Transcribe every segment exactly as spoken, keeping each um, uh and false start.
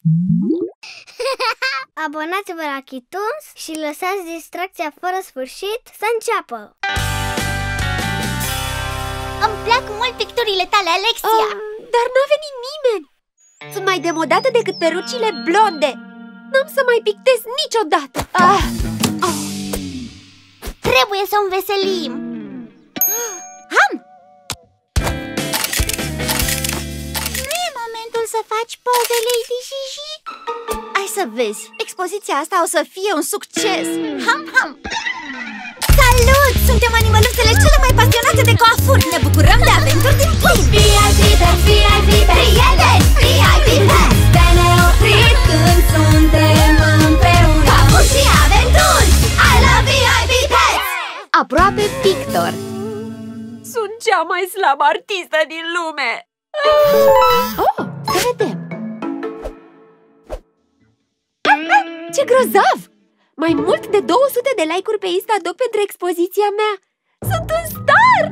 Abonați-vă la Chituns și lăsați distracția fără sfârșit să înceapă! Îmi plac mult picturile tale, Alexia! Oh, dar n-a venit nimeni! Sunt mai demodată decât perucile blonde! N-am să mai pictez niciodată! Ah. Oh. Trebuie să o înveselim! Ham! Nu e momentul să faci poze, Lady Gigi? Ai să vezi, expoziția asta o să fie un succes! Ham, ham! Salut! Suntem animăluțele cele mai pasionate de coafuri! Ne bucurăm de aventuri din plin! V I P Pets, V I P Pets, prieteni! V I P Pets! De neoprit când suntem împreună! Coafuri și aventuri! I love V I P Pets! Aproape pictor! Sunt cea mai slabă artistă din lume! Oh, să vedem! Ce grozav! Mai mult de două sute de like-uri pe Instadoc pentru expoziția mea! Sunt un star!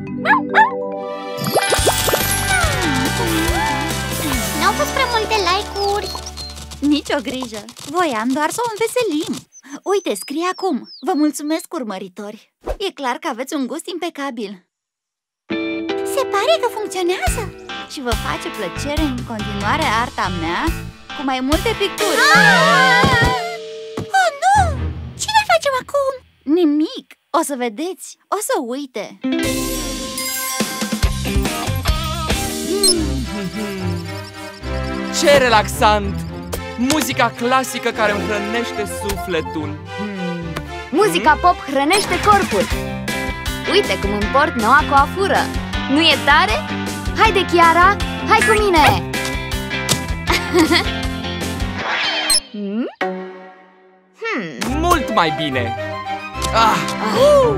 N-au fost prea multe like-uri. Nici o grijă! Voiam doar să o înveselim! Uite, scrie acum: vă mulțumesc, urmăritori! E clar că aveți un gust impecabil! Se pare că funcționează! Și vă face plăcere în continuare arta mea cu mai multe picturi! Ah! Oh, nu! Ce ne facem acum? Nimic! O să vedeți! O să uite! Ce relaxant! Muzica clasică care îmi hrănește sufletul. Muzica pop hrănește corpul. Uite cum îmi port noua coafură. Nu e tare? Haide, Chiara, hai cu mine! hmm? Hmm. Mult mai bine! Ah. Uh.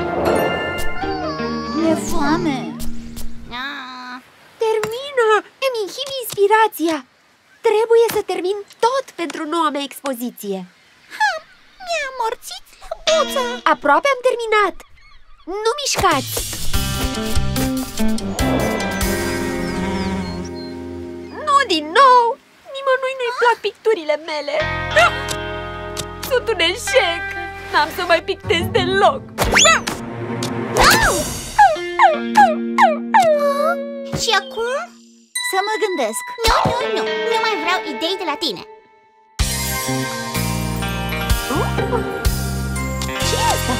Mi-e foame! Ah. Termină! Îmi inhibi inspirația! Trebuie să termin tot pentru noua mea expoziție. Ha, mi-a amorțit slăbuța! Aproape am terminat! Nu mișcați! Nu din nou! Nimănui nu-i plac picturile mele! Sunt un eșec! N-am să mai pictez deloc! Și acum? Să mă gândesc! Nu, nu, nu! Nu mai vreau idei de la tine! Ce e asta?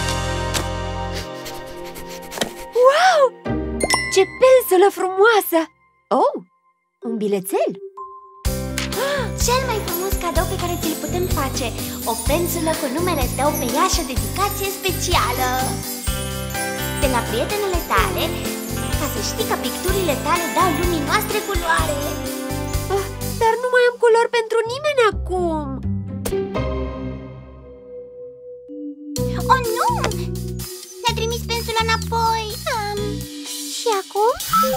Wow! Ce pensulă frumoasă! Oh! Un bilețel! Cel mai frumos cadou pe care ți-l putem face! O pensulă cu numele tău pe ea și o dedicație specială! De la prietenele tale, ca să știi că picturile tale dau lumii noastre culoare! Oh, dar nu mai am culori pentru nimeni acum! Oh, nu! Ne-a trimis pensula înapoi! Um, și acum?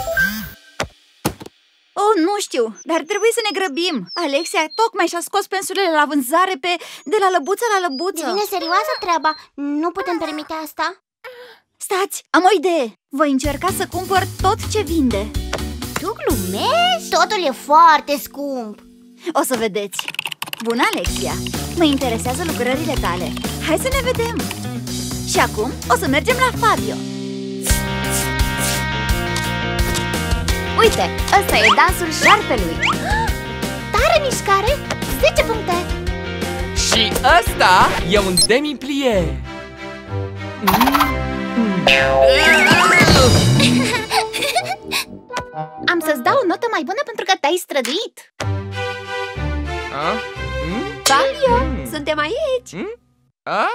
Oh, nu știu, dar trebuie să ne grăbim. Alexia tocmai și-a scos pensulele la vânzare pe de la lăbuță la lăbuță. Devine serioasă treaba. Nu putem permite asta. Stați, am o idee. Voi încerca să cumpăr tot ce vinde. Tu glumești? Totul e foarte scump. O să vedeți. Bună, Alexia, mă interesează lucrările tale. Hai să ne vedem. Și acum o să mergem la Fabio. Uite, ăsta e dansul șarpelui. Tare mișcare! zece puncte! Și ăsta e un demi-plie. Am să-ți dau o notă mai bună pentru că te-ai străduit. A? Mm? Fabio, Mm. suntem aici. Mm? A?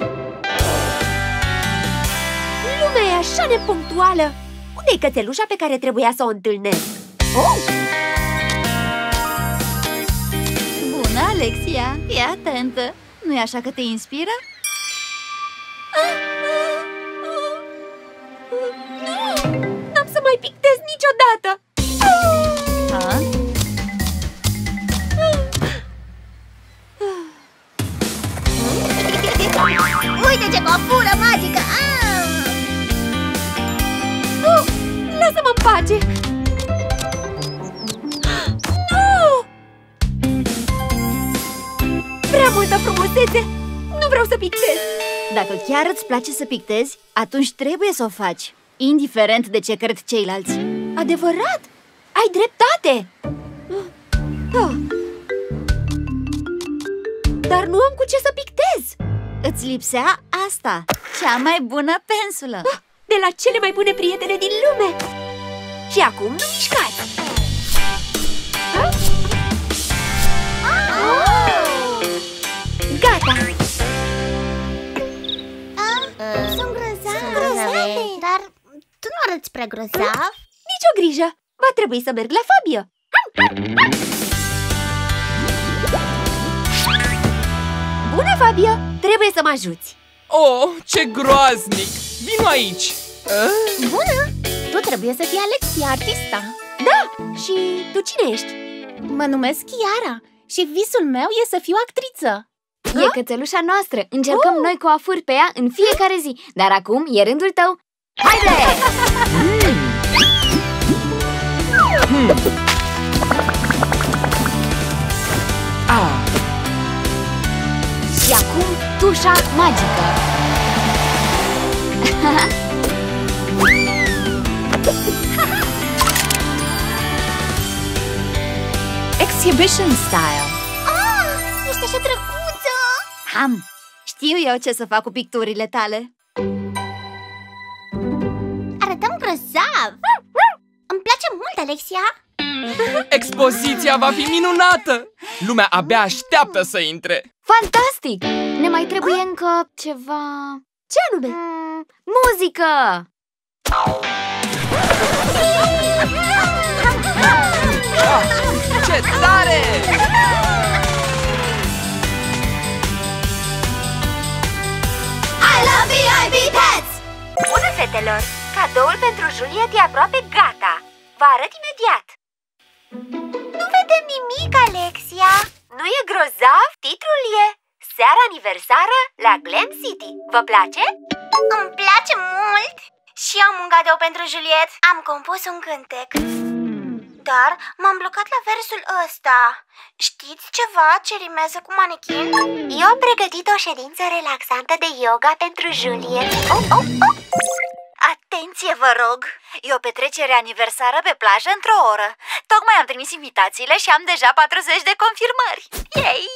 Lumea e așa nepunctuală. Unde-i cățelușa pe care trebuia să o întâlnesc? Oh! Bună, Alexia! Fii atentă! Nu-i așa că te inspiră? Nu! N-am să mai pictez niciodată! Ha? Uite ce coafură magică! Uh, lasă-mă în pace! Nu! Prea multă frumusețe! Nu vreau să pictez! Dacă chiar îți place să pictezi, atunci trebuie să o faci, indiferent de ce cred ceilalți. Adevărat! Ai dreptate! Oh. Dar nu am cu ce să pictez! Îți lipsea asta, cea mai bună pensulă. Oh, de la cele mai bune prietene din lume! Și acum nu mișcați! Gata! Sunt grozave, dar tu nu arăți prea grozav. Nici o grijă! Va trebui să merg la Fabio. Bună, Fabio! Trebuie să mă ajuți. Oh, ce groaznic! Vino aici! Bună! Tu trebuie să fii Alexia, artista. Da, și tu cine ești? Mă numesc Chiara și visul meu e să fiu actriță. E cățelușa noastră. Încercăm uh. noi coafuri pe ea în fiecare zi. Dar acum e rândul tău. Haide! Mm. Hmm. Ah. Și acum tușa magică. Exhibition style. Ah, ești așa drăguță! Ham, știu eu ce să fac cu picturile tale. Arătăm grozav! Îmi place mult, Alexia! Expoziția va fi minunată! Lumea abia așteaptă să intre! Fantastic! Ne mai trebuie încă ceva... Ce anume? Mm, muzică! Ah, ce tare! I love V I P Pets! Bună, fetelor! Cadoul pentru Juliet e aproape gata. Vă arăt imediat. Nu vedem nimic, Alexia. Nu e grozav? Titlul e Seara aniversară la Glam City. Vă place? Îmi place mult! Și eu am un cadou pentru Juliet. Am compus un cântec. Dar m-am blocat la versul ăsta. Știți ceva ce rimează cu manechin? Eu am pregătit o ședință relaxantă de yoga pentru Juliet. Oh, oh, oh. Atenție, vă rog! E o petrecere aniversară pe plajă într-o oră. Tocmai am trimis invitațiile și am deja patruzeci de confirmări. Yay!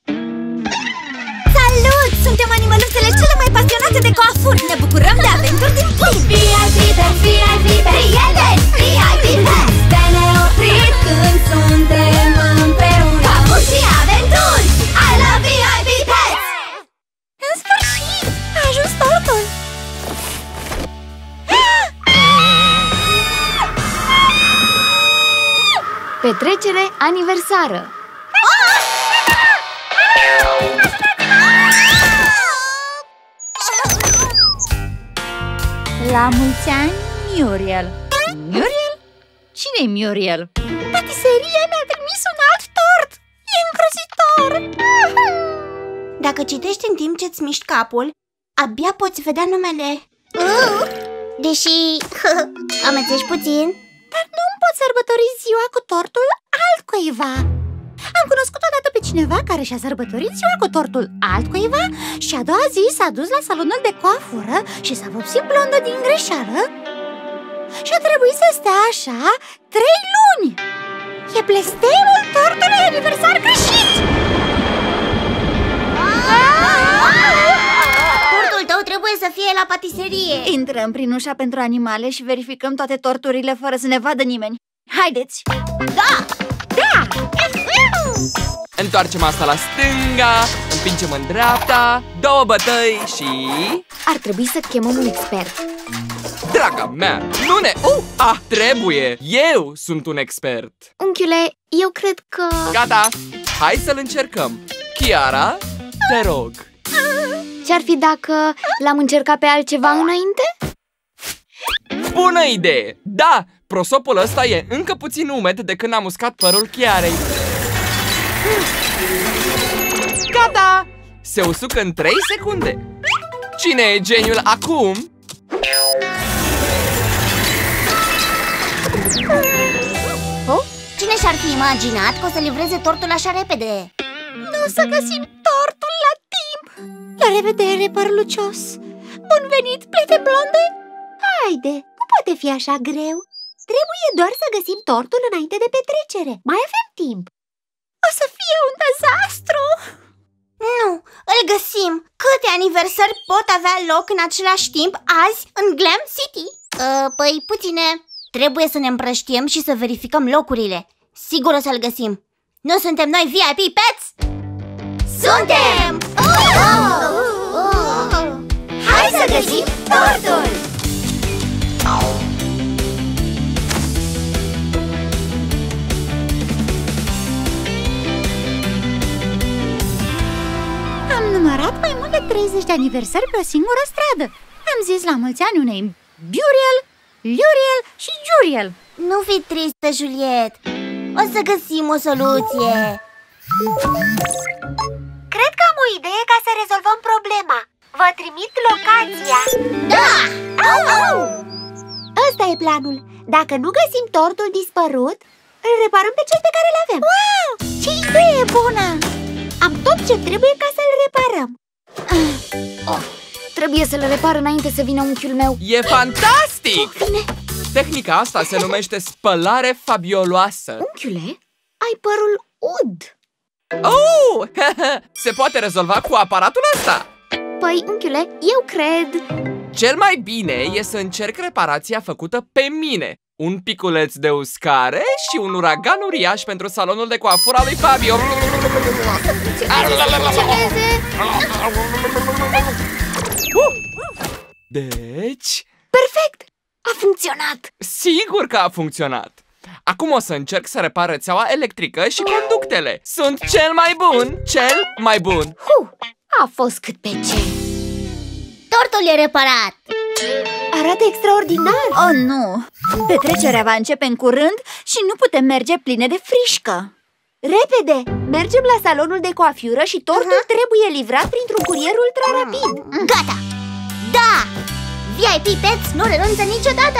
Salut! Suntem animăluțele cele mai pasionate de coafuri. Ne bucurăm de aventuri din plin. V I P Pets, V I P Pets, prieteni! V I P Pets! De neoprit când suntem împreună. Coafuri și aventuri! I love V I P Pets! În sfârșit! A ajuns tortul! Petrecere aniversară. La mulți ani, Muriel. Muriel? Cine-i Muriel? Patiseria mi-a trimis un alt tort. E îngrozitor. Dacă citești în timp ce-ți miști capul, abia poți vedea numele. Deși amețești puțin. Dar nu-mi pot sărbători ziua cu tortul altcuiva. Am cunoscut odată pe cineva care și-a sărbătorit ziua cu tortul altcuiva și a doua zi s-a dus la salonul de coafură și s-a vopsit blondă din greșeală și a trebuit să stea așa trei luni. E blestemul tortului aniversar greșit! Tortul tău trebuie să fie la patiserie. Intrăm prin ușa pentru animale și verificăm toate torturile fără să ne vadă nimeni. Haideți! Da! Da! Întoarcem asta la stânga, împingem în dreapta, două bătăi și... Ar trebui să chemăm un expert. Draga mea, nu ne... Uh, ah, trebuie! Eu sunt un expert! Unchiule, eu cred că... Gata! Hai să-l încercăm! Chiara, te rog! Ce-ar fi dacă l-am încercat pe altceva înainte? Bună idee! Da! Prosopul ăsta e încă puțin umed de când am uscat părul Chiarei. Gata! Se usucă în trei secunde. Cine e geniul acum? Oh? Cine și-ar fi imaginat că o să livreze tortul așa repede? Nu o să găsim tort! La revedere, părlucios! Bun venit, plete blonde! Haide, nu poate fi așa greu. Trebuie doar să găsim tortul înainte de petrecere. Mai avem timp. O să fie un dezastru! Nu, îl găsim! Câte aniversări pot avea loc în același timp azi în Glam City? Uh, păi puține. Trebuie să ne împrăștiem și să verificăm locurile. Sigur o să-l găsim. Nu suntem noi V I P Pets? Suntem! Oh! Oh! Hai să găsim tortul! Am numărat mai mult de treizeci de aniversări pe o singură stradă. Am zis la mulți ani unei Buriel, Luriel și Juriel. Nu fi tristă, Juliet. O să găsim o soluție. Cred că am o idee ca să rezolvăm problema. Vă trimit locația. Da! Au, au! Ăsta e planul. Dacă nu găsim tortul dispărut, îl reparăm pe cel pe care îl avem. Wow! Ce idee bună! Am tot ce trebuie ca să-l reparăm. Oh, trebuie să le repar înainte să vină unchiul meu. E fantastic! Oh, bine. Tehnica asta se numește spălare fabioloasă. Unchiule, ai părul ud. Oh! Se poate rezolva cu aparatul ăsta. Păi, unchiule, eu cred... Cel mai bine e să încerc reparația făcută pe mine. Un piculeț de uscare și un uragan uriaș pentru salonul de coafură al lui Fabio. Deci... Perfect! A funcționat! Sigur că a funcționat! Acum o să încerc să repar rețeaua electrică și conductele. Sunt cel mai bun! Cel mai bun! Huh, a fost cât pe ce! Tortul e reparat! Arată extraordinar! Oh, nu! Petrecerea va începe în curând și nu putem merge pline de frișcă. Repede! Mergem la salonul de coafură și tortul uh-huh. trebuie livrat printr-un curier ultra-rapid. Gata! Da! V I P Pets nu renunță niciodată!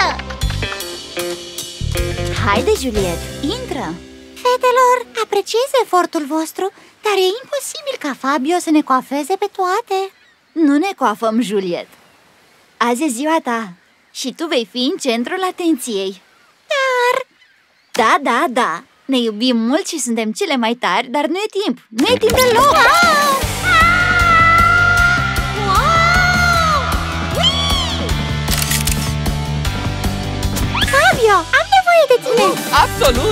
Haide, Juliet, intră! Fetelor, apreciez efortul vostru, dar e imposibil ca Fabio să ne coafeze pe toate. Nu ne coafăm, Juliet. Azi e ziua ta și tu vei fi în centrul atenției. Dar... Da, da, da, ne iubim mult și suntem cele mai tari, dar nu e timp, nu e timp deloc! Ah! Fabio, am nevoie de tine! Absolut!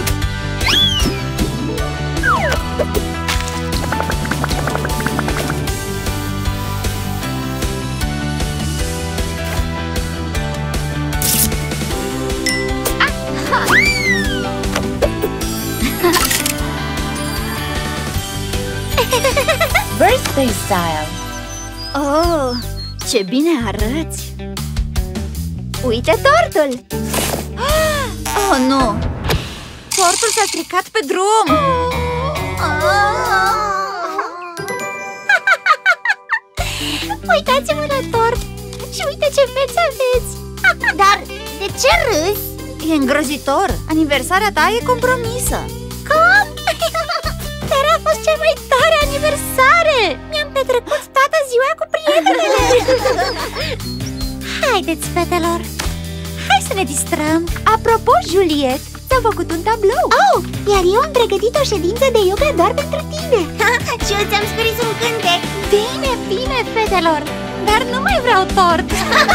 Birthday style! Oh, ce bine arăți! Uite tortul! Oh, nu! Tortul s-a stricat pe drum! Uitați-vă la tort! Și uite ce fețe aveți! Dar de ce râzi? E îngrozitor! Aniversarea ta e compromisă! Cum? Dar a fost cea mai tare aniversare! Mi-am petrecut toată ziua cu prietenele! Haideți, fetelor! Hai să ne distrăm! Apropo, Juliet, ți-am făcut un tablou! Oh, iar eu am pregătit o ședință de yoga doar pentru tine! Și eu ți-am scris un cântec! Bine, bine, fetelor! Dar nu mai vreau tort!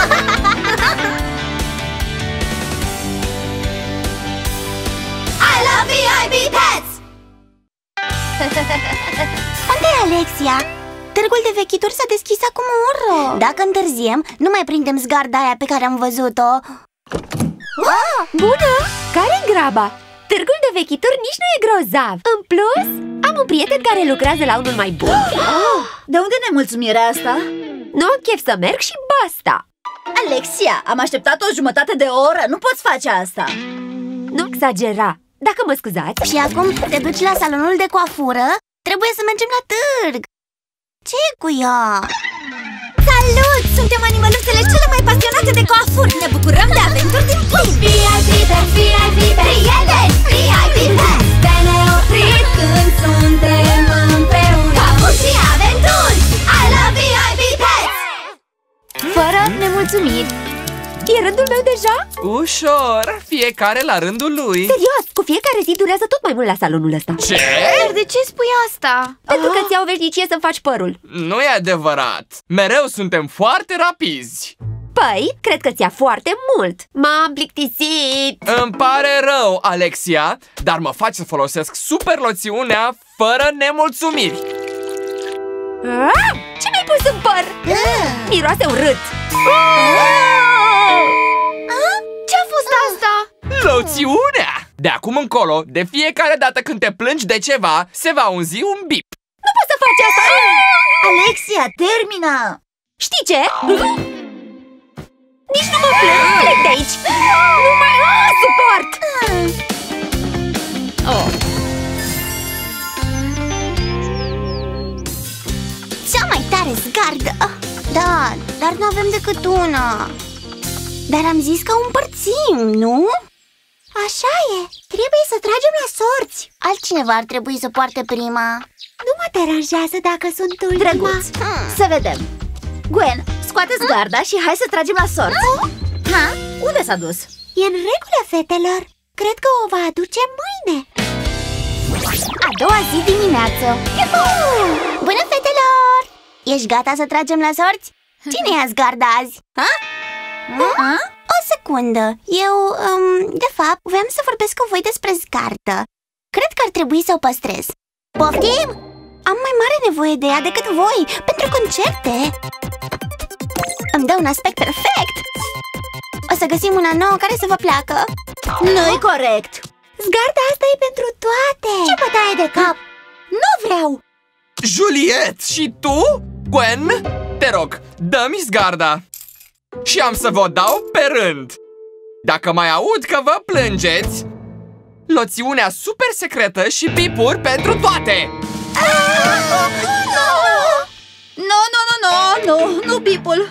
I love V I P Pets! Unde e Alexia? Târgul de vechituri s-a deschis acum o oră. Dacă întârziem, nu mai prindem zgarda aia pe care am văzut-o. Oh, bună! Care-i graba? Târgul de vechituri nici nu e grozav. În plus, am un prieten care lucrează la unul mai bun. Oh, de unde nemulțumirea asta? Nu am chef să merg și basta. Alexia, am așteptat o jumătate de oră. Nu poți face asta. Nu exagera. Dacă mă scuzați. Și acum te duci la salonul de coafură? Trebuie să mergem la târg. Ce e cu ea? Salut! Suntem animăluțele cele mai pasionate de coafuri. Ne bucurăm de aventuri din plin. V I P Pets, V I P Pets, prieteni, V I P Pets. De neoprit când suntem împreună. Coafuri și aventuri. I love you. deja? Ușor, fiecare la rândul lui. Serios, cu fiecare zi durează tot mai mult la salonul ăsta. Ce? Dar de ce spui asta? Pentru că ți-au veșnicie să faci părul. Nu e adevărat. Mereu suntem foarte rapizi. Păi, cred că ți-a foarte mult. M-am plictisit. Îmi pare rău, Alexia, dar mă faci să folosesc super loțiunea fără nemulțumiri. Ah, ce mi-ai pus în păr? Miroase urât. Ce-a fost asta? Loțiunea! De acum încolo, de fiecare dată când te plângi de ceva, se va auzi un bip. Nu poți să faci asta. Alexia, termină! Știi ce? Nici nu mă plâng. Plec de aici. Nu mai ah, suport. Oh. Cea mai tare zgardă. Da, dar nu avem decât una. Dar am zis că o împărțim, nu? Așa e, trebuie să tragem la sorți. Altcineva ar trebui să poarte prima. Nu mă deranjează dacă sunt ultima. Drăguț, să vedem. Gwen, scoate-ți garda și hai să tragem la sorți. Ha? Unde s-a dus? E în regulă, fetelor. Cred că o va aduce mâine. A doua zi dimineață. Iuhu! Bună, fetelor! Ești gata să tragem la sorți? Cine ia zgarda azi? Ha? Ha? O secundă. Eu, um, de fapt, voiam să vorbesc cu voi despre zgardă. Cred că ar trebui să o păstrez. Poftim? Am mai mare nevoie de ea decât voi, pentru concerte. Îmi dă un aspect perfect. O să găsim una nouă care să vă placă. Nu-i corect. Zgarda asta e pentru toate. Ce bătaie de cap? Nu vreau. Juliet, și tu? Gwen, te rog, dă-mi zgarda. Și am să vă dau pe rând. Dacă mai aud că vă plângeți, loțiunea super secretă și bipuri pentru toate. Nu, nu, nu, nu, nu, nu bipul.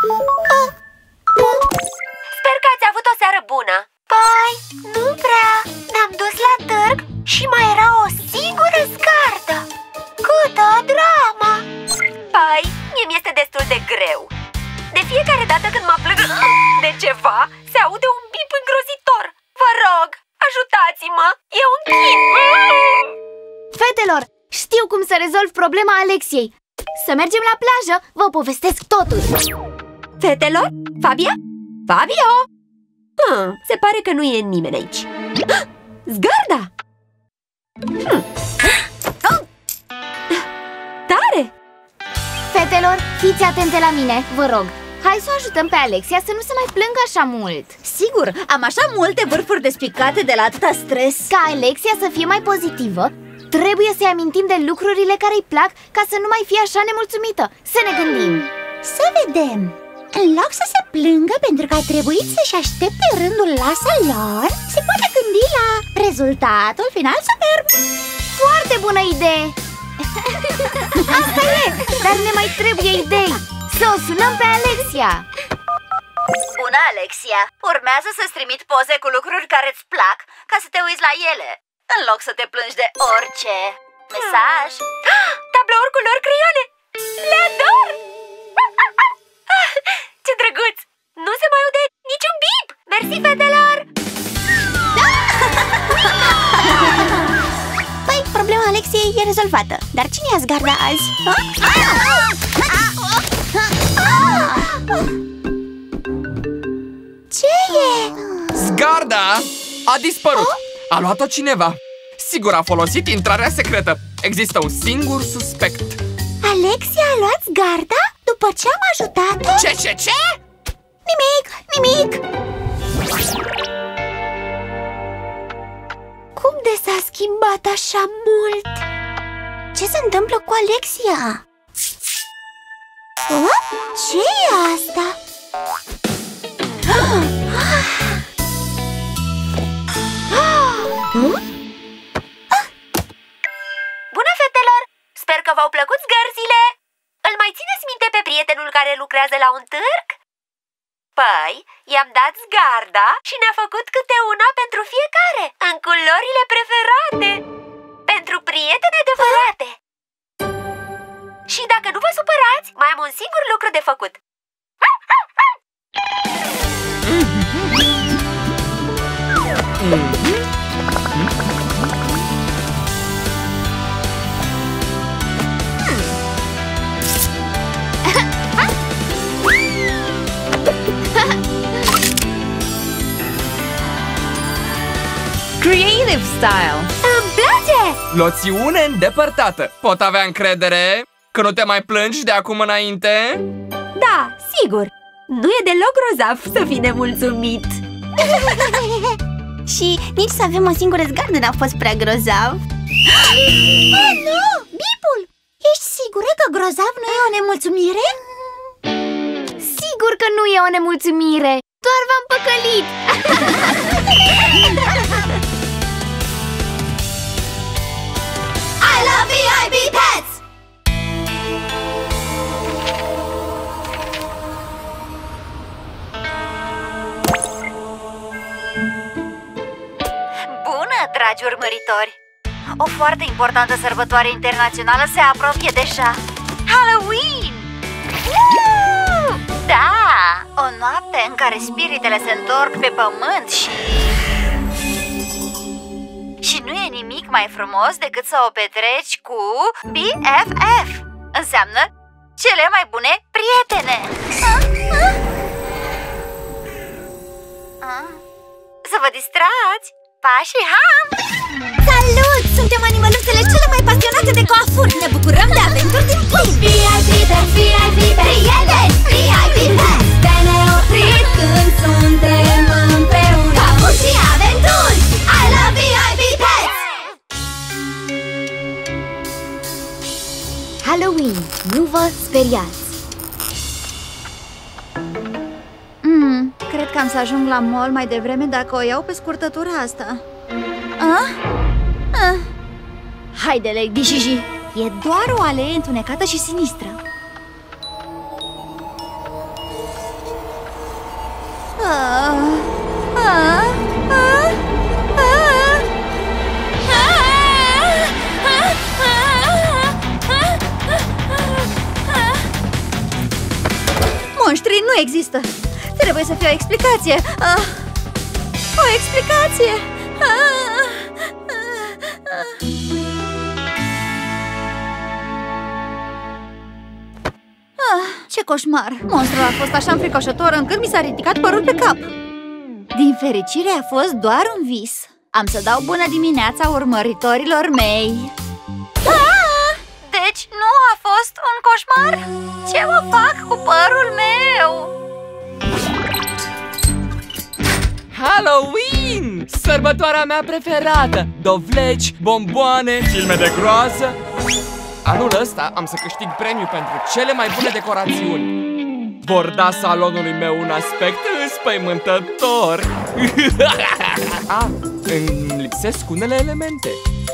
Sper că ați avut o seară bună. Păi, nu prea. Ne-am dus la târg și mai era o singură zgardă. Câtă dramă! Păi, mie mi-este destul de greu. De fiecare dată când mă plâng de ceva, se aude un bip îngrozitor. Vă rog, ajutați-mă! E un chin! Fetelor, știu cum să rezolv problema Alexiei. Să mergem la plajă, vă povestesc totul. Fetelor? Fabia? Fabio? Hmm, se pare că nu e nimeni aici. Zgarda! Hmm. Oh. Tare! Fetelor, fiți atente la mine, vă rog. Hai să o ajutăm pe Alexia să nu se mai plângă așa mult. Sigur, am așa multe vârfuri despicate de la atâta stres. Ca Alexia să fie mai pozitivă, trebuie să-i amintim de lucrurile care îi plac ca să nu mai fie așa nemulțumită. Să ne gândim. Să vedem. În loc să se plângă pentru că a trebuit să-și aștepte rândul la salon, se poate gândi la rezultatul final superb. Foarte bună idee! Asta e! Dar ne mai trebuie idei! Să o sunăm pe Alexia! Bună, Alexia! Urmează să-ți trimit poze cu lucruri care îți plac ca să te uiți la ele, în loc să te plângi de orice. Mesaj! Tablouri culori creioane! Le ador! Ce drăguț! Nu se mai aude niciun bip! Mersi, fetelor! Păi, problema Alexiei e rezolvată. Dar cine ia zgarda azi? Ce e? Zgarda a dispărut. A luat-o cineva. Sigur a folosit intrarea secretă. Există un singur suspect. Alexia a luat zgarda după ce am ajutat-o? Ce, ce, ce? Nimic, nimic. Cum de s-a schimbat așa mult? Ce se întâmplă cu Alexia? Oh? Ce e asta? Bună, fetelor! Sper că v-au plăcut zgărzile! Îl mai țineți minte pe prietenul care lucrează la un târg? Păi, i-am dat zgarda și ne-a făcut câte una pentru fiecare, în culorile preferate. Pentru prieteni adevărate. Și dacă nu vă supărați, mai am un singur lucru de făcut. Creative style. Îmi place! Loțiune îndepărtată. Pot avea încredere că nu te mai plângi de acum înainte? Da, sigur! Nu e deloc grozav să fii nemulțumit! Și nici să avem o singură zgardă n-a fost prea grozav. Oh, nu! Bipul! Ești sigură că grozav nu e o nemulțumire? Sigur că nu e o nemulțumire. Doar v-am păcălit. I love V I P Pets! Bună, dragi urmăritori! O foarte importantă sărbătoare internațională se apropie deja. Halloween! Woo! Da! O noapte în care spiritele se întorc pe pământ și... Și nu e nimic mai frumos decât să o petreci cu B F F. Înseamnă cele mai bune prietene. Ah, ah. Ah. Să vă distrați! Pa și ham! Salut! Suntem animăluțele cele mai pasionate de coafuri! Ne bucurăm de aventuri din plin! V I P Pets, V I P Pets, prieteni! V I P Pets! De neoprit când suntem împreună! Coafuri și aventuri! I love V I P Pets! Halloween, nu vă speriați. Mm, cred că am să ajung la mall mai devreme dacă o iau pe scurtătura asta. Ah? Ah. Haide, Lady Gigi, e doar o alee întunecată și sinistră. Ah. Ah. Ah. Ah. Monștrii nu există! Trebuie să fie o explicație! Ah, o explicație! Ah, ah, ah, ce coșmar! Monstrul a fost așa înfricoșător încât mi s-a ridicat părul pe cap! Din fericire a fost doar un vis! Am să dau bună dimineața urmăritorilor mei! Ah, deci nu a fost un coșmar? Ce mă fac cu părul meu? Halloween! Sărbătoarea mea preferată! Dovleci, bomboane, filme de groază. Anul ăsta am să câștig premiu pentru cele mai bune decorațiuni. Vor da salonului meu un aspect înspăimântător. Ah, îmi lipsesc unele elemente.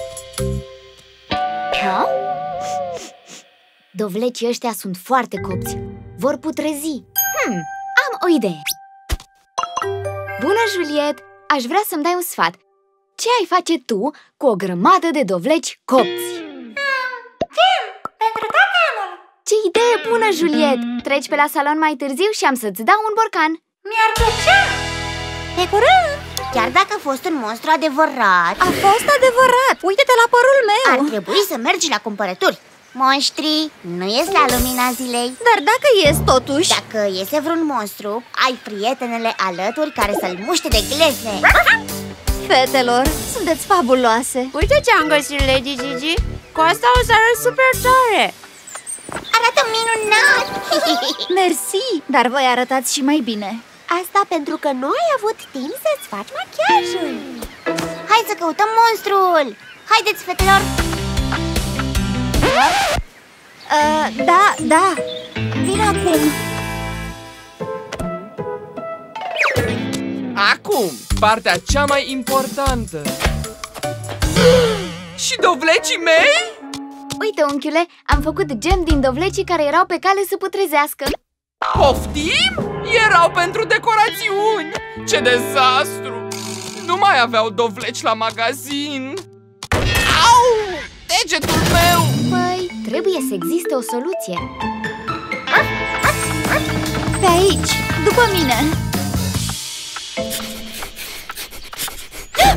Ha? Dovlecii ăștia sunt foarte copți. Vor putrezi. Hmm, am o idee. Bună, Juliet! Aș vrea să-mi dai un sfat. Ce ai face tu cu o grămadă de dovleci copți? Tim, pentru tot anul! Ce idee bună, Juliet! Treci pe la salon mai târziu și am să-ți dau un borcan. Mi-ar plăcea! Pe curând! Chiar dacă a fost un monstru adevărat, A fost adevărat! Uite-te la părul meu! ar trebui să mergi la cumpărături. Monștrii nu ies la lumina zilei. Dar dacă ies totuși... Dacă iese vreun monstru, ai prietenele alături care să-l muște de glezne. Fetelor, sunteți fabuloase! Uite ce am găsit, Lady Gigi! Cu asta o să arăt super tare! Arată minunat! Mersi, dar voi arătați și mai bine. Asta pentru că nu ai avut timp să-ți faci machiajul. Hai să căutăm monstrul! Haideți, fetelor! Uh, da, da, vin acum. Acum, partea cea mai importantă. Și dovlecii mei? Uite, unchiule, am făcut gem din dovlecii care erau pe cale să putrezească. Poftim? Erau pentru decorațiuni! Ce dezastru! Nu mai aveau dovleci la magazin. Au! Degetul meu! Păi, trebuie să existe o soluție. Pe aici, după mine.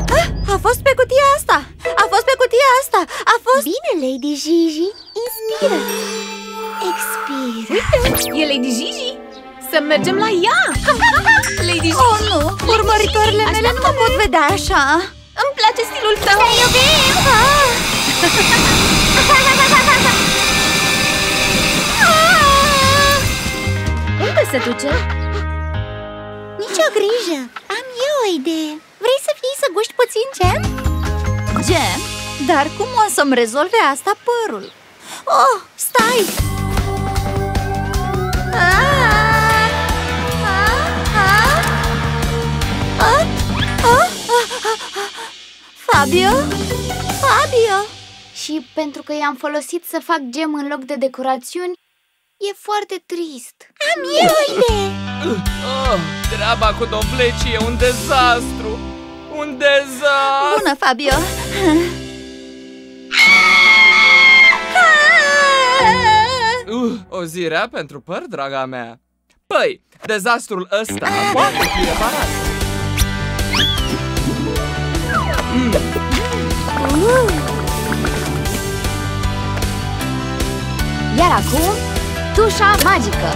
fost pe cutia asta! A fost pe cutia asta! A fost... Bine, Lady Gigi, inspiră. Expiră. Uite, e Lady Gigi. Să mergem la ea. Lady Gigi. Oh, nu! Urmăritoarele mele nu mă pot vedea așa. Îmi place stilul tău. Te iubim! Ah! Unde se duce? Nici o grijă, am eu o idee. Vrei să vii să guști puțin gem? Gem? Dar cum o să-mi rezolve asta părul? Oh, stai! Ah! Ah! Ah! Ah! Ah! Ah! Fabio? Fabio? Și pentru că i-am folosit să fac gem în loc de decorațiuni, e foarte trist. Am eu o idee. Oh, treaba cu dovlecii e un dezastru. Un dezastru. Bună, Fabio! Uh, o zi rea pentru păr, draga mea. Păi, dezastrul ăsta poate fi reparat. Mm. Uh. Iar acum, tușa magică.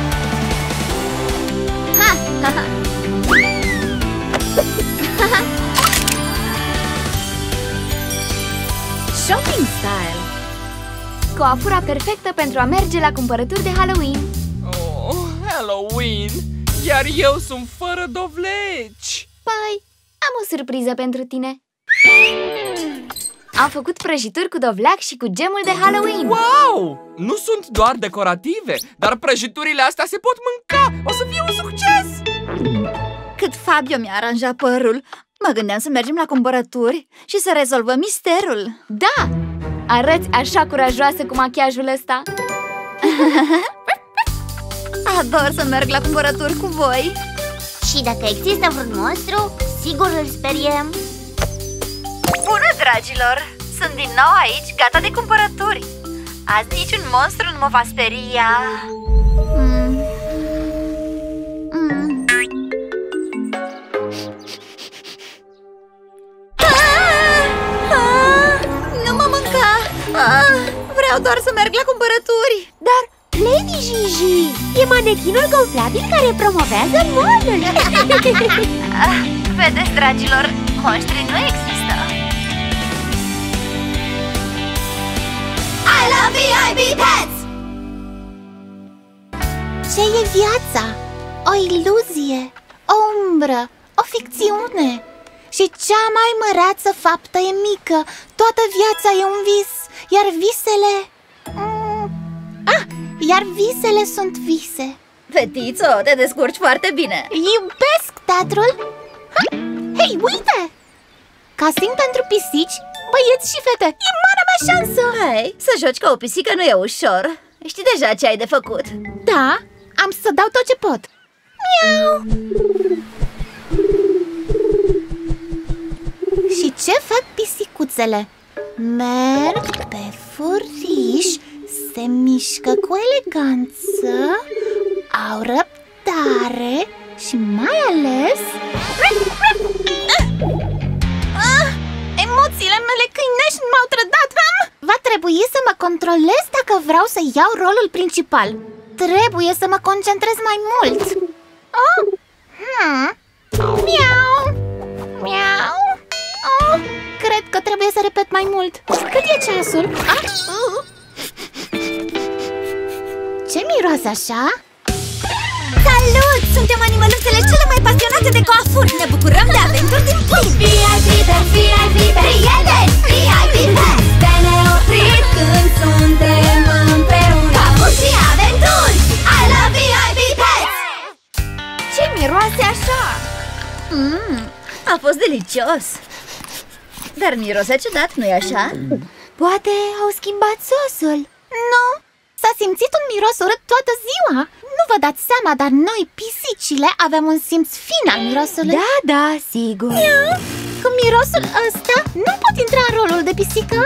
Ha, ha, ha. Shopping style. Coafura perfectă pentru a merge la cumpărături de Halloween. Oh, Halloween! Iar eu sunt fără dovleci. Păi, am o surpriză pentru tine. Am făcut prăjituri cu dovleac și cu gemul de Halloween. Wow! Nu sunt doar decorative, dar prăjiturile astea se pot mânca. O să fie un succes! Cât Fabio mi-a aranjat părul, mă gândeam să mergem la cumpărături și să rezolvăm misterul. Da! Arăți așa curajoasă cu machiajul ăsta. Ador să merg la cumpărături cu voi. Și dacă există vreun monstru, sigur îl speriem. Bună, dragilor! Sunt din nou aici, gata de cumpărături. Azi niciun monstru nu mă va speria. mm. Mm. Ah! Ah! Nu mă mânca! Ah! Vreau doar să merg la cumpărături. Dar, Lady Gigi, e manechinul gonflabil care promovează modul. ah, Vedeți, dragilor, monștri nu există. I love V I P Pets! Ce e viața? O iluzie, o umbră, o ficțiune. Și cea mai măreață faptă e mică. Toată viața e un vis, iar visele... Mm. Ah, iar visele sunt vise. Fetițo, te descurci foarte bine. Iubesc teatrul. Ha? Hei, uite! Casting pentru pisici, băieți și fete. E marea mea șansă. Hai, să joci ca o pisică nu e ușor. Știi deja ce ai de făcut. Da, am să dau tot ce pot. Miau! Și ce fac pisicuțele? Merg pe furiș, se mișcă cu eleganță, au răbdare și mai ales... Ah, emoțiile mele câinești m-au trădat. Va trebui să mă controlez dacă vreau să iau rolul principal. Trebuie să mă concentrez mai mult. Oh. Hmm. Miau. Miau. Oh. Cred că trebuie să repet mai mult. Cât e ceasul? Ah. Uh. Ce miroase așa? Salut! Suntem animăluțele cele mai pasionate de coafuri. Ne bucurăm de aventuri din plin. V I P Pets, V I P Pets, prieteni, V I P Pets. De neoprit când suntem împreună. Coafuri și aventuri. I love V I P Pets! Ce miroase așa? mm, A fost delicios. Dar mirose ciudat, nu-i așa? Poate au schimbat sosul. Nu, s-a simțit un miros urât toată ziua. Nu vă dați seama, dar noi, pisicile, avem un simț fin al mirosului. Da, da, sigur. Miau. Cu mirosul ăsta nu pot intra în rolul de pisică.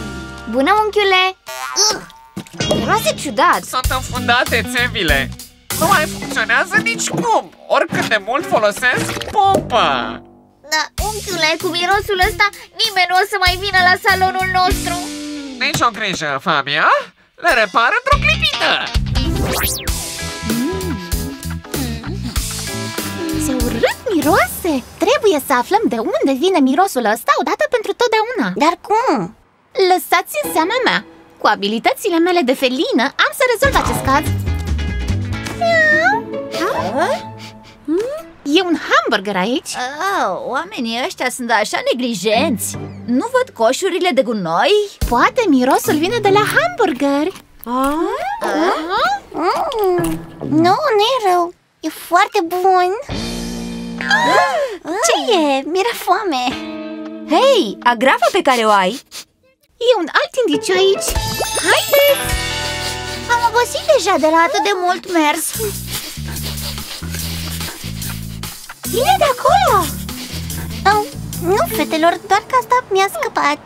Bună, unchiule! Miroase ciudat. Sunt înfundate țevile. Nu mai funcționează nicicum, oricât de mult folosesc popa. Da, unchiule, cu mirosul ăsta nimeni nu o să mai vină la salonul nostru. Nici o grijă, Fabia. Le repar într-o clipită. Ce urât miroase! Trebuie să aflăm de unde vine mirosul ăsta odată pentru totdeauna. Dar cum? Lăsați în seama mea. Cu abilitățile mele de felină am să rezolv acest caz. E un hamburger aici. Oh, oamenii ăștia sunt așa neglijenți. Nu văd coșurile de gunoi? Poate mirosul vine de la hamburger. Mm. Nu, nu e rău. E foarte bun. Ce e? Mi-era foame. Hei, agrafa pe care o ai? E un alt indiciu aici. Haideți! Am obosit deja de la atât de mult mers. Vine de acolo! Oh, nu, fetelor, doar că asta mi-a scăpat.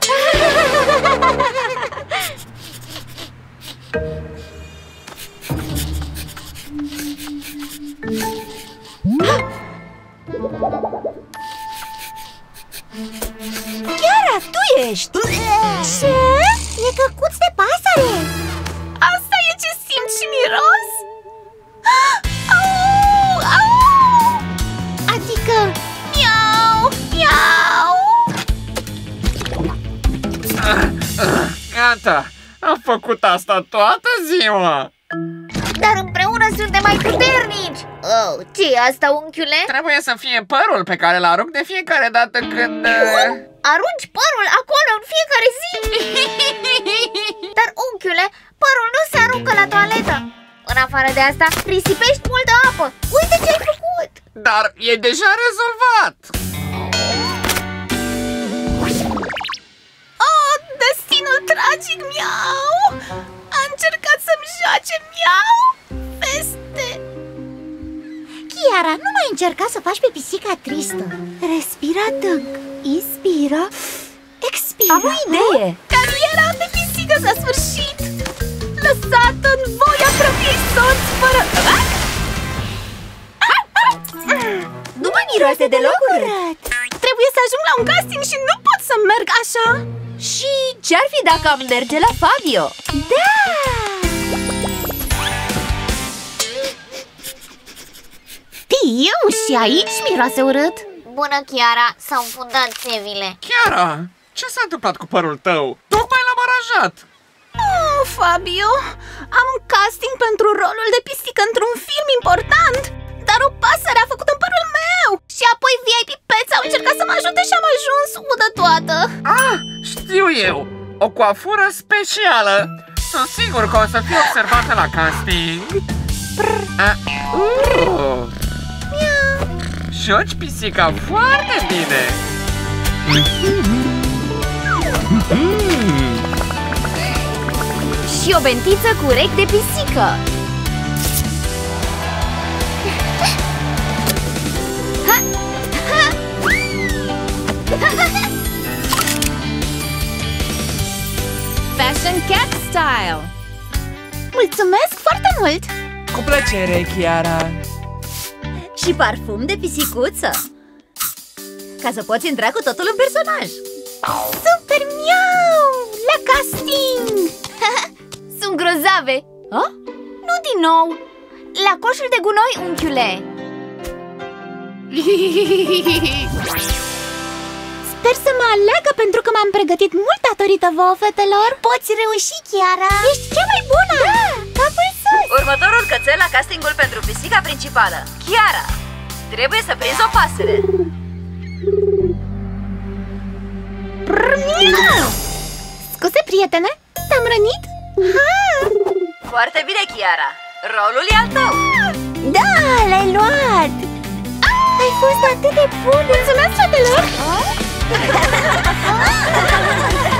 Chiara, tu ești! Ce? E căcuț de pasăre! Asta e ce simt și miros? Au, au! Adică, miau, miau! Gata, am făcut asta toată ziua. Dar împreună suntem mai puternici! Oh, ce e asta, unchiule? Trebuie să fie părul pe care îl arunc de fiecare dată când... uh, Arunci părul acolo în fiecare zi? Dar, unchiule, părul nu se aruncă la toaletă. În afară de asta, risipești multă apă. Uite ce ai făcut! Dar e deja rezolvat. Oh, destinul tragic, miau! A încercat să-mi joace, miau! Peste! Chiara, nu mai încerca să faci pe pisica tristă. Respira adânc. Inspira. Expira. Am o idee! Cariera de pisică s-a sfârșit! Lăsată în voia propriei sorți fără... Nu mă miroase deloc urât! Trebuie să ajung la un casting și nu pot să merg așa! Și ce-ar fi dacă am merge la Fabio? Da! Tiu, și aici miroase urât! Bună, Chiara, s-au înfundat țevile. Chiara, ce s-a întâmplat cu părul tău? Tocmai l-am aranjat. Oh, Fabio, am un casting pentru rolul de pisică într-un film important, dar o pasăre a făcut în părul meu. Și apoi V I P Pets au încercat să mă ajute și am ajuns udă toată. Ah, știu eu, o coafură specială. Sunt sigur că o să fie observată la casting. Ah, uh. Joci pisica foarte bine. Și o bentiță cu urechi de pisică. Fashion cat style. Mulțumesc foarte mult! Cu plăcere, Chiara. Și parfum de pisicuță, ca să poți intra cu totul în personaj. Super miau! La casting! Sunt grozave. Oh? Nu din nou. La coșul de gunoi, unchiule. Sper să mă aleagă pentru că m-am pregătit mult datorită vouă, fetelor. Poți reuși, Chiara. Ești cea mai bună! Da, capul sus. Următorul cățel la castingul pentru pisica principală, Chiara. Trebuie să prinzi o pasăre. Scuze, prietene, te-am rănit? Ha! Foarte bine, Chiara. Rolul e al tău. Da, l-ai luat. Ai fost atât de bun. Mulțumesc, fetelor!